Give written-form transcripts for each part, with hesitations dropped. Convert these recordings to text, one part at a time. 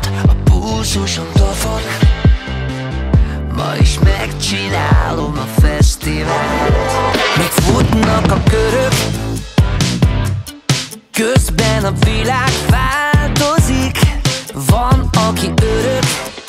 alatt a pulzuson tofog. Ma is megcsinálom a fesztivált. Még futnak a körök, közben a világ változik. Van, aki örök,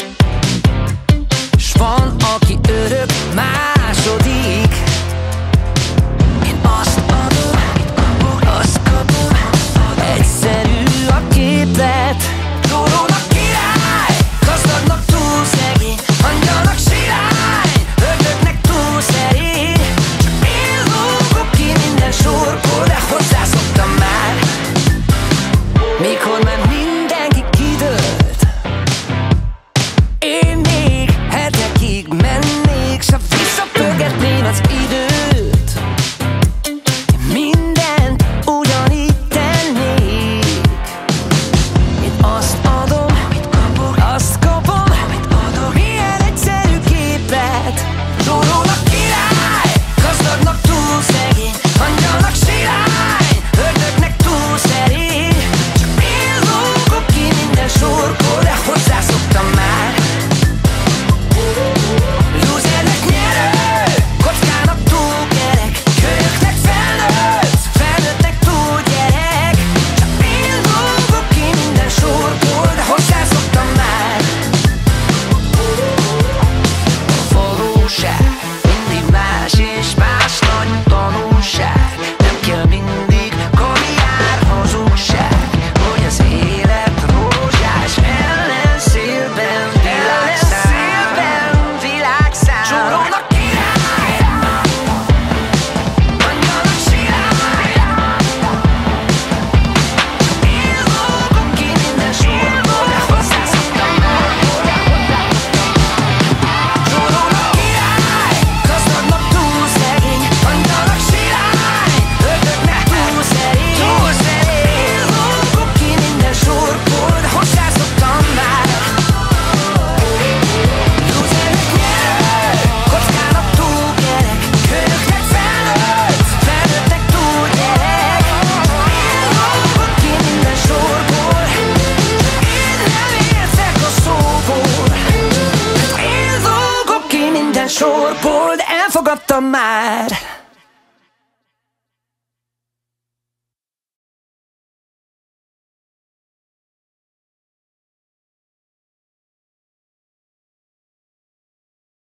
s van, aki örök második. Én azt adom, azt kapom, egyszerű a képlet. Lórónak király, gazdagnak túl szegény, angyalnak sirály, ördögnek túl szerény. Csak én lógok ki minden sorból, de hozzászoktam már. Mikor már mindenki kidőlt, én még hetekig mennék, s ha visszapörgetném az időt, mindent ugyanígy tennék. Én azt adom, azt kapom, milyen egyszerű képlet. Lórónak király, gazdagnak túl szegény, angyalnak sirály, ördögnek túl szerény. Csak én lógok ki minden sorból, de hozzászoktam már. Lúzernek nyerő, kockának túl kerek, kölyöknek felnőtt, felnőttnek túl gyerek. Csak én lógok ki minden sorból, de hozzászoktam már. A valóság mindig más és más, nagy tanulság. Nem kell mindig karrier, hazugság, hogy az élet rózsás. Ellenszélben világszám, Csórónak király, angyalnak sirály. Én lógok ki minden sorból, de hozzászoktam már. Csórónak király, gazdagnak túl szegény, angyalnak sirály, ördögnek túl szerény. Én lógok ki minden sorból, de hozzászoktam már. Lúzernek nyerő, kockának túl kerek, kölyöknek felnőtt, felnőttnek túl gyerek. Én lógok ki minden sorból, én nem értek a szóból. Én lógok ki minden sorból, de elfogadtam már.